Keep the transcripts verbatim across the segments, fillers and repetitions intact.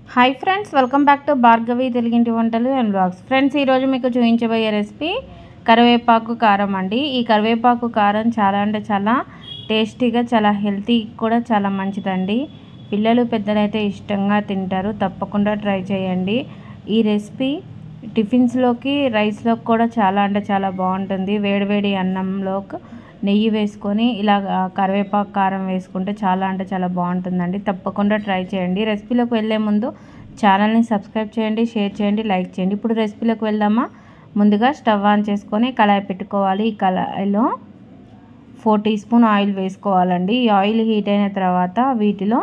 Hi friends, welcome back to Bhargavi తెలుగింటి వంటలు and blogs. Friends, ఈరోజు మీకు చూపించబోయే రెసిపీ కరివేపాకు కారం అండి. ఈ కరివేపాకు కారం చాలా అంటే చాలా టేస్టీగా, చాలా హెల్తీ కూడా చాలా మంచిదండి. పిల్లలు పెద్దలైతే ఇష్టంగా తింటారు. తప్పకుండా ట్రై చేయండి. ఈ రెసిపీ టిఫిన్స్లోకి, రైస్లోకి కూడా చాలా అంటే చాలా బాగుంటుంది. వేడివేడి అన్నంలోకి నెయ్యి వేసుకొని ఇలా కరివేపాకు కారం వేసుకుంటే చాలా అంటే చాలా బాగుంటుందండి. తప్పకుండా ట్రై చేయండి. రెసిపీలోకి వెళ్ళే ముందు ఛానల్ని సబ్స్క్రైబ్ చేయండి, షేర్ చేయండి, లైక్ చేయండి. ఇప్పుడు రెసిపీలోకి వెళ్దామా? ముందుగా స్టవ్ ఆన్ చేసుకొని కళాయి పెట్టుకోవాలి. ఈ కళాయిలో ఫోర్ టీ స్పూన్ ఆయిల్ వేసుకోవాలండి. ఈ ఆయిల్ హీట్ అయిన తర్వాత వీటిలో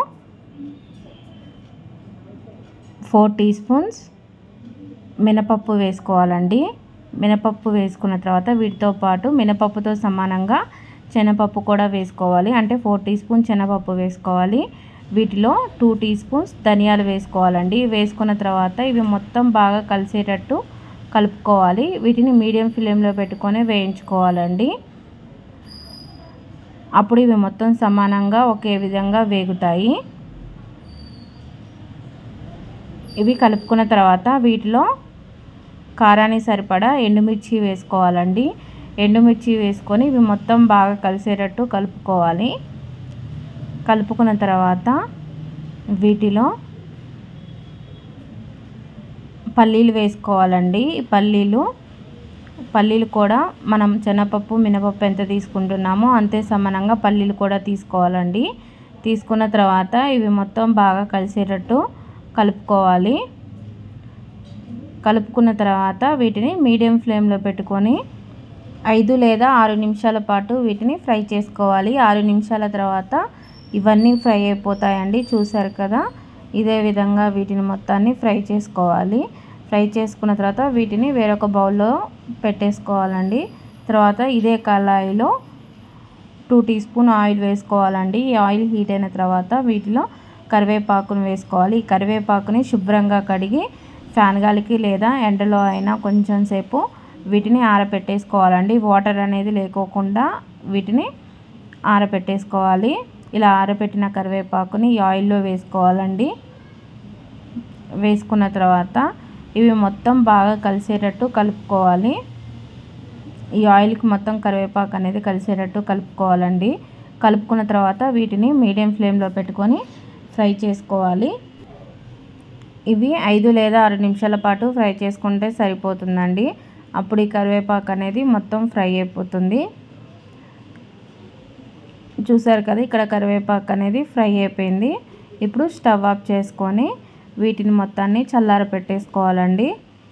ఫోర్ టీ స్పూన్స్ మినపప్పు వేసుకోవాలండి. మినపప్పు వేసుకున్న తర్వాత వీటితో పాటు మినపప్పుతో సమానంగా శనగపప్పు కూడా వేసుకోవాలి. అంటే ఫోర్ టీ స్పూన్ శనగపప్పు వేసుకోవాలి. వీటిలో టూ టీ స్పూన్స్ ధనియాలు వేసుకోవాలండి. వేసుకున్న తర్వాత ఇవి మొత్తం బాగా కలిసేటట్టు కలుపుకోవాలి. వీటిని మీడియం ఫ్లేమ్లో పెట్టుకొని వేయించుకోవాలండి. అప్పుడు ఇవి మొత్తం సమానంగా ఒకే విధంగా వేగుతాయి. ఇవి కలుపుకున్న తర్వాత వీటిలో కారానికి సరిపడా ఎండుమిర్చి వేసుకోవాలండి. ఎండుమిర్చి వేసుకొని ఇవి మొత్తం బాగా కలిసేటట్టు కలుపుకోవాలి. కలుపుకున్న తర్వాత వీటిలో పల్లీలు వేసుకోవాలండి. పల్లీలు పల్లీలు కూడా మనం శనగపప్పు, మినపప్పు ఎంత తీసుకుంటున్నామో అంతే సమానంగా పల్లీలు కూడా తీసుకోవాలండి. తీసుకున్న తర్వాత ఇవి మొత్తం బాగా కలిసేటట్టు కలుపుకోవాలి. కలుపుకున్న తర్వాత వీటిని మీడియం ఫ్లేమ్లో పెట్టుకొని ఐదు లేదా ఆరు నిమిషాల పాటు వీటిని ఫ్రై చేసుకోవాలి. ఆరు నిమిషాల తర్వాత ఇవన్నీ ఫ్రై అయిపోతాయండి. చూసారు కదా, ఇదే విధంగా వీటిని మొత్తాన్ని ఫ్రై చేసుకోవాలి. ఫ్రై చేసుకున్న తర్వాత వీటిని వేరొక బౌల్లో పెట్టేసుకోవాలండి. తర్వాత ఇదే కళాయిలో టూ టీ స్పూన్ ఆయిల్ వేసుకోవాలండి. ఈ ఆయిల్ హీట్ అయిన తర్వాత వీటిలో కరివేపాకును వేసుకోవాలి. ఈ కరివేపాకుని శుభ్రంగా కడిగి ఫ్యాన్ గాలికి లేదా ఎండలో అయినా కొంచెం సేపు వీటిని ఆరబెట్టేసుకోవాలండి. వాటర్ అనేది లేకోకుండా వీటిని ఆరబెట్టేసుకోవాలి. ఇలా ఆరబెట్టిన కరివేపాకుని ఈ ఆయిల్లో వేసుకోవాలండి. వేసుకున్న తర్వాత ఇవి మొత్తం బాగా కలిసేటట్టు కలుపుకోవాలి. ఈ ఆయిల్కి మొత్తం కరివేపాకు అనేది కలిసేటట్టు కలుపుకోవాలండి. కలుపుకున్న తర్వాత వీటిని మీడియం ఫ్లేమ్లో పెట్టుకొని ఫ్రై చేసుకోవాలి. ఇవి ఐదు లేదా ఆరు నిమిషాల పాటు ఫ్రై చేసుకుంటే సరిపోతుందండి. అప్పుడు ఈ కరివేపాకు అనేది మొత్తం ఫ్రై అయిపోతుంది. చూసారు కదా, ఇక్కడ కరివేపాకు అనేది ఫ్రై అయిపోయింది. ఇప్పుడు స్టవ్ ఆఫ్ చేసుకొని వీటిని మొత్తాన్ని చల్లార పెట్టేసుకోవాలండి.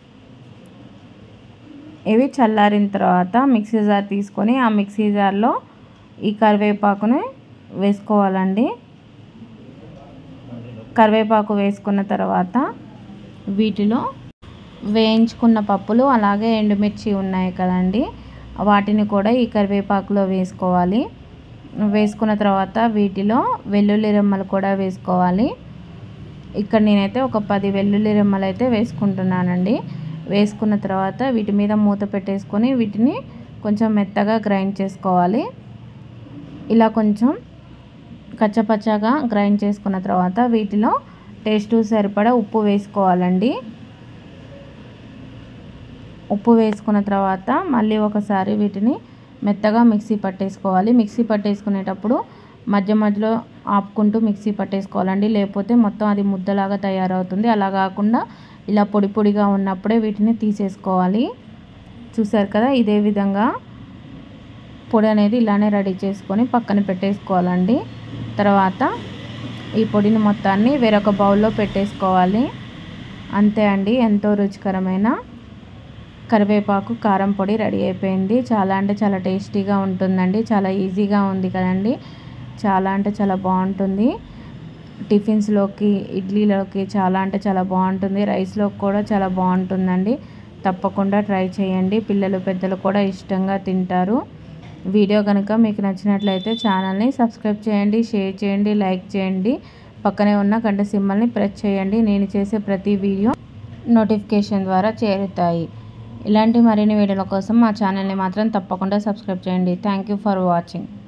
ఇవి చల్లారిన తర్వాత మిక్సీ జార్ తీసుకొని ఆ మిక్సీ జార్లో ఈ కరివేపాకుని వేసుకోవాలండి. కరివేపాకు వేసుకున్న తర్వాత వీటిలో వేయించుకున్న పప్పులు అలాగే ఎండుమిర్చి ఉన్నాయి కదండి, వాటిని కూడా ఈ కరివేపాకులో వేసుకోవాలి. వేసుకున్న తర్వాత వీటిలో వెల్లుల్లి రెమ్మలు కూడా వేసుకోవాలి. ఇక్కడ నేనైతే ఒక పది వెల్లుల్లి రెమ్మలు అయితే వేసుకుంటున్నానండి. వేసుకున్న తర్వాత వీటి మీద మూత పెట్టేసుకొని వీటిని కొంచెం మెత్తగా గ్రైండ్ చేసుకోవాలి. ఇలా కొంచెం కచ్చపచ్చగా గ్రైండ్ చేసుకున్న తర్వాత వీటిలో టేస్ట్ సరిపడా ఉప్పు వేసుకోవాలండి. ఉప్పు వేసుకున్న తర్వాత మళ్ళీ ఒకసారి వీటిని మెత్తగా మిక్సీ పట్టేసుకోవాలి. మిక్సీ పట్టేసుకునేటప్పుడు మధ్య మధ్యలో ఆపుకుంటూ మిక్సీ పట్టేసుకోవాలండి. లేకపోతే మొత్తం అది ముద్దలాగా తయారవుతుంది. అలా కాకుండా ఇలా పొడి పొడిగా ఉన్నప్పుడే వీటిని తీసేసుకోవాలి. చూసారు కదా, ఇదే విధంగా పొడి అనేది ఇలానే రెడీ చేసుకొని పక్కన పెట్టేసుకోవాలండి. తర్వాత ఈ పొడిని మొత్తాన్ని వేరొక బౌల్లో పెట్టేసుకోవాలి. అంతే అండి, ఎంతో రుచికరమైన కరివేపాకు కారం పొడి రెడీ అయిపోయింది. చాలా అంటే చాలా టేస్టీగా ఉంటుందండి. చాలా ఈజీగా ఉంది కదండి. చాలా అంటే చాలా బాగుంటుంది. టిఫిన్స్లోకి, ఇడ్లీలోకి చాలా అంటే చాలా బాగుంటుంది. రైస్లోకి కూడా చాలా బాగుంటుందండి. తప్పకుండా ట్రై చేయండి. పిల్లలు పెద్దలు కూడా ఇష్టంగా తింటారు. వీడియో కనుక మీకు నచ్చినట్లయితే ఛానల్ని సబ్స్క్రైబ్ చేయండి, షేర్ చేయండి, లైక్ చేయండి. పక్కనే ఉన్న గంట సింబల్ని ప్రెస్ చేయండి. నేను చేసే ప్రతి వీడియో నోటిఫికేషన్ ద్వారా చేరుతాయి. ఇలాంటి మరిన్ని వీడియోల కోసం మా ఛానల్ని మాత్రం తప్పకుండా సబ్స్క్రైబ్ చేయండి. Thank you for watching.